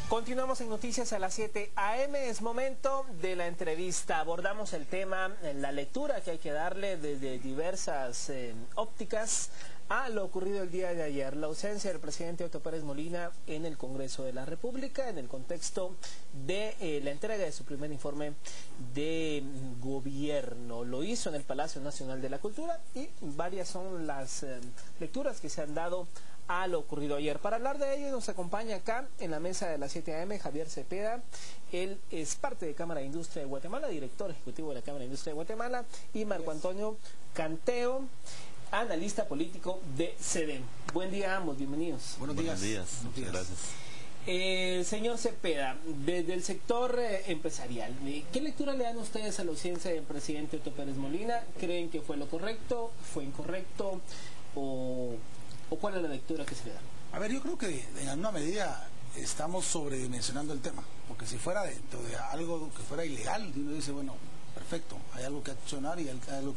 Continuamos en Noticias a las 7 a.m. Es momento de la entrevista. Abordamos el tema, la lectura que hay que darle desde diversas ópticas a lo ocurrido el día de ayer. La ausencia del presidente Otto Pérez Molina en el Congreso de la República en el contexto de la entrega de su primer informe de gobierno. Lo hizo en el Palacio Nacional de la Cultura y varias son las lecturas que se han dado a lo ocurrido ayer. Para hablar de ello nos acompaña acá en la mesa de las 7 a.m. Javier Cepeda. Él es parte de Cámara de Industria de Guatemala, director ejecutivo de la Cámara de Industria de Guatemala, y Marco Antonio Canteo, analista político de CEDEM. Buen día a ambos, bienvenidos. Buenos días. Muchas gracias. Señor Cepeda, desde el sector empresarial, ¿qué lectura le dan ustedes a la ausencia del presidente Otto Pérez Molina? ¿Creen que fue lo correcto, fue incorrecto o cuál es la lectura que se le da? A ver, yo creo que en alguna medida estamos sobredimensionando el tema, porque si fuera dentro de algo que fuera ilegal, uno dice, bueno, perfecto, hay algo que accionar y hay algo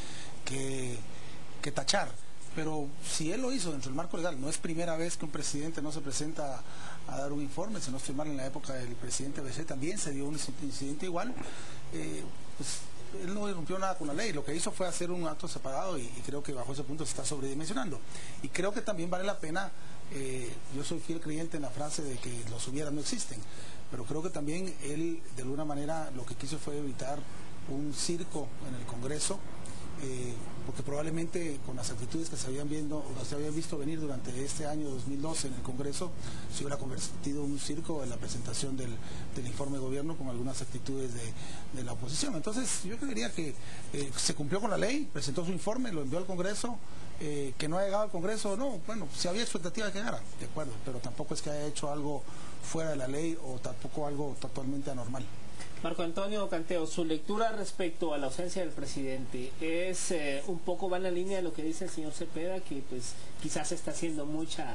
que tachar. Pero si él lo hizo dentro del marco legal, no es primera vez que un presidente no se presenta a dar un informe, si no estoy mal, en la época del presidente BC también se dio un incidente igual, pues él no rompió nada con la ley, lo que hizo fue hacer un acto separado y creo que bajo ese punto se está sobredimensionando. Y creo que también vale la pena, yo soy fiel creyente en la frase de que los hubiera no existen, pero creo que también él de alguna manera lo que quiso fue evitar un circo en el Congreso, porque probablemente con las actitudes que se habían visto venir durante este año 2012 en el Congreso, se hubiera convertido en un circo en la presentación del informe de gobierno con algunas actitudes de la oposición. Entonces yo creería que se cumplió con la ley, presentó su informe, lo envió al Congreso, que no ha llegado al Congreso, no, bueno, si había expectativa de que llegara, de acuerdo, pero tampoco es que haya hecho algo fuera de la ley o tampoco algo totalmente anormal. Marco Antonio Canteo, su lectura respecto a la ausencia del presidente es un poco va en la línea de lo que dice el señor Cepeda, que pues quizás se está haciendo mucha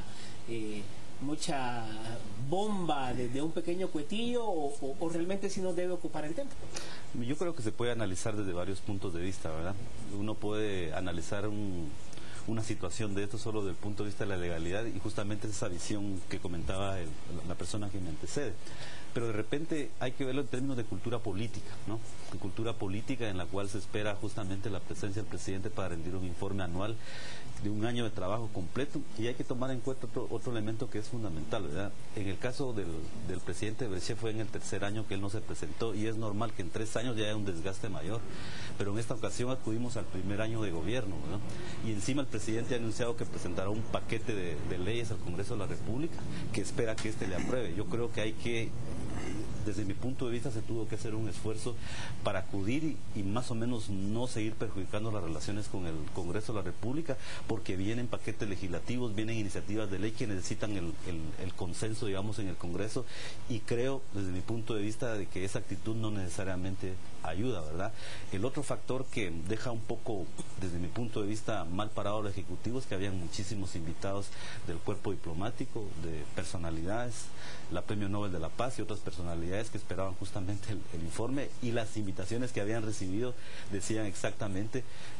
bomba de un pequeño cuetillo o realmente sí nos debe ocupar el tema. Yo creo que se puede analizar desde varios puntos de vista, ¿verdad? Uno puede analizar una situación de esto solo desde el punto de vista de la legalidad y justamente esa visión que comentaba la persona que me antecede. Pero de repente hay que verlo en términos de cultura política, ¿no? Cultura política en la cual se espera justamente la presencia del presidente para rendir un informe anual de un año de trabajo completo, y hay que tomar en cuenta otro elemento que es fundamental, ¿verdad? En el caso del presidente Breché fue en el tercer año que él no se presentó, y es normal que en 3 años ya haya un desgaste mayor, pero en esta ocasión acudimos al primer año de gobierno, ¿verdad? Y encima el presidente ha anunciado que presentará un paquete de leyes al Congreso de la República que espera que éste le apruebe. Yo creo que hay que, desde mi punto de vista, se tuvo que hacer un esfuerzo para acudir y más o menos no seguir perjudicando las relaciones con el Congreso de la República, porque vienen paquetes legislativos, vienen iniciativas de ley que necesitan el consenso, digamos, en el Congreso, y creo, desde mi punto de vista, de que esa actitud no necesariamente ayuda, ¿verdad? El otro factor que deja un poco, desde mi punto de vista, mal parado al Ejecutivo es que habían muchísimos invitados del cuerpo diplomático, de personalidades, la Premio Nobel de la Paz y otras personalidades que esperaban justamente el informe, y las invitaciones que habían recibido decían exactamente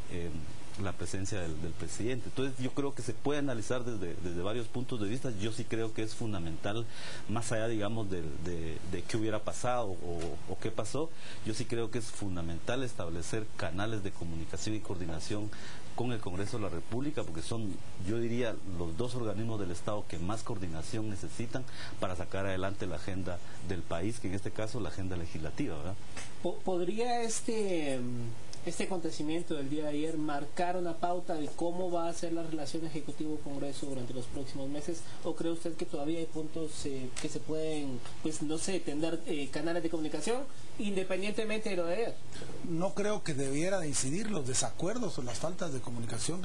la presencia del presidente. Entonces yo creo que se puede analizar desde varios puntos de vista. Yo sí creo que es fundamental, más allá, digamos, de qué hubiera pasado o qué pasó, yo sí creo que es fundamental establecer canales de comunicación y coordinación con el Congreso de la República, porque son, yo diría, los dos organismos del Estado que más coordinación necesitan para sacar adelante la agenda del país, que en este caso la agenda legislativa, ¿verdad? ¿Podría este acontecimiento del día de ayer marcar una pauta de cómo va a ser la relación Ejecutivo-Congreso durante los próximos meses? ¿O cree usted que todavía hay puntos que se pueden, pues no sé, tener canales de comunicación independientemente de lo de ayer? No creo que debiera de incidir los desacuerdos o las faltas de comunicación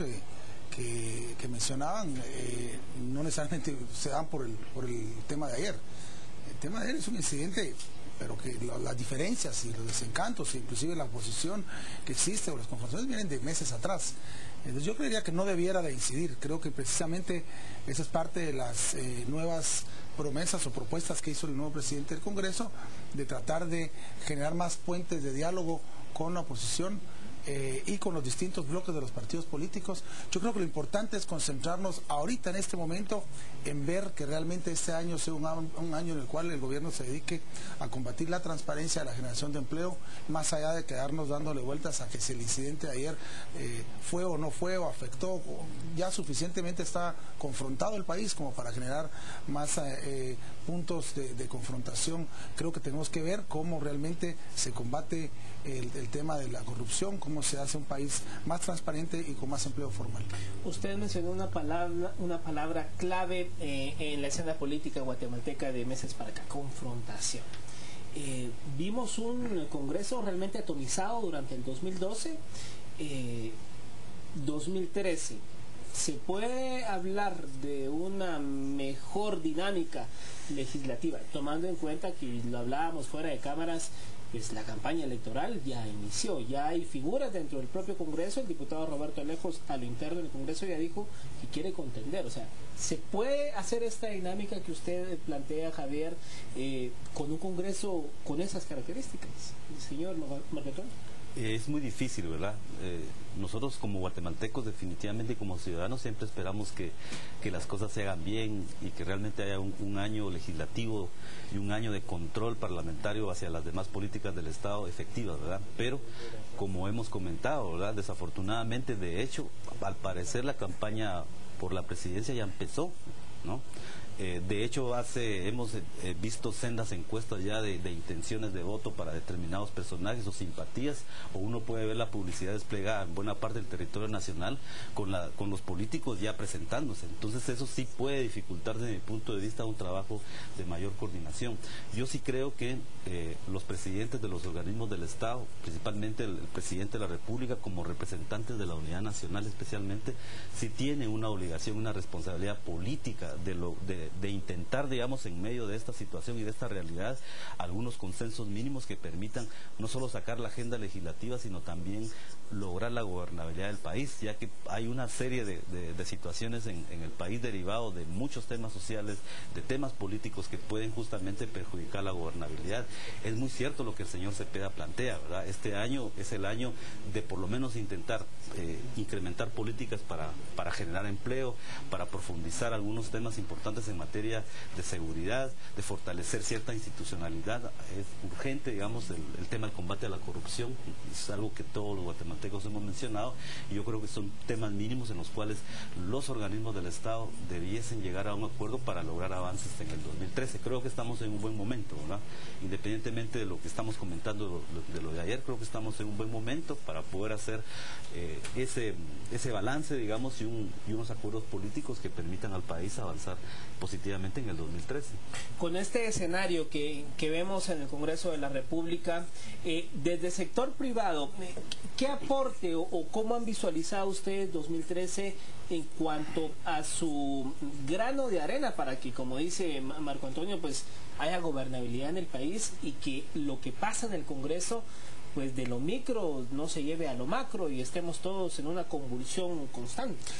que mencionaban, no necesariamente se dan por el tema de ayer. El tema de ayer es un incidente, pero que las diferencias y los desencantos, inclusive la oposición que existe o las confrontaciones vienen de meses atrás. Entonces yo creería que no debiera de incidir. Creo que precisamente esa es parte de las nuevas promesas o propuestas que hizo el nuevo presidente del Congreso, de tratar de generar más puentes de diálogo con la oposición, y con los distintos bloques de los partidos políticos. Yo creo que lo importante es concentrarnos ahorita en este momento en ver que realmente este año sea un año en el cual el gobierno se dedique a combatir la transparencia, a la generación de empleo, más allá de quedarnos dándole vueltas a que si el incidente de ayer fue o no fue o afectó, ya suficientemente está confrontado el país como para generar más puntos de confrontación. Creo que tenemos que ver cómo realmente se combate el tema de la corrupción, cómo se hace un país más transparente y con más empleo formal. Usted mencionó una palabra clave en la escena política guatemalteca de meses para acá: confrontación. Vimos un Congreso realmente atomizado durante el 2012, 2013. ¿Se puede hablar de una mejor dinámica legislativa, tomando en cuenta que lo hablábamos fuera de cámaras, pues la campaña electoral ya inició, ya hay figuras dentro del propio Congreso? El diputado Roberto Alejos, a lo interno del Congreso, ya dijo que quiere contender. O sea, ¿se puede hacer esta dinámica que usted plantea, Javier, con un Congreso con esas características, señor Marco? Es muy difícil, ¿verdad? Nosotros como guatemaltecos definitivamente y como ciudadanos siempre esperamos que las cosas se hagan bien y que realmente haya un año legislativo y un año de control parlamentario hacia las demás políticas del Estado efectivas, ¿verdad? Pero como hemos comentado, ¿verdad? Desafortunadamente, de hecho, al parecer la campaña por la presidencia ya empezó, ¿no? De hecho, hemos visto sendas encuestas ya de intenciones de voto para determinados personajes o simpatías, o uno puede ver la publicidad desplegada en buena parte del territorio nacional con los políticos ya presentándose. Entonces eso sí puede dificultar desde mi punto de vista un trabajo de mayor coordinación. Yo sí creo que los presidentes de los organismos del Estado, principalmente el presidente de la República, como representantes de la unidad nacional especialmente, sí tienen una obligación, una responsabilidad política de intentar, digamos, en medio de esta situación y de esta realidad, algunos consensos mínimos que permitan no solo sacar la agenda legislativa, sino también lograr la gobernabilidad del país, ya que hay una serie de situaciones en el país derivado de muchos temas sociales, de temas políticos que pueden justamente perjudicar la gobernabilidad. Es muy cierto lo que el señor Cepeda plantea, ¿verdad? Este año es el año de por lo menos intentar incrementar políticas para generar empleo, para profundizar algunos temas importantes en materia de seguridad, de fortalecer cierta institucionalidad. Es urgente, digamos, el tema del combate a la corrupción, es algo que todos los guatemaltecos hemos mencionado, y yo creo que son temas mínimos en los cuales los organismos del Estado debiesen llegar a un acuerdo para lograr avances en el 2013. Creo que estamos en un buen momento, ¿verdad? Independientemente de lo que estamos comentando de lo de ayer, creo que estamos en un buen momento para poder hacer ese balance, digamos, y unos acuerdos políticos que permitan al país avanzar positivamente en el 2013. Con este escenario que vemos en el Congreso de la República, desde el sector privado, ¿qué aporte o cómo han visualizado ustedes 2013 en cuanto a su grano de arena para que, como dice Marco Antonio, pues haya gobernabilidad en el país y que lo que pasa en el Congreso, pues de lo micro no se lleve a lo macro y estemos todos en una convulsión constante?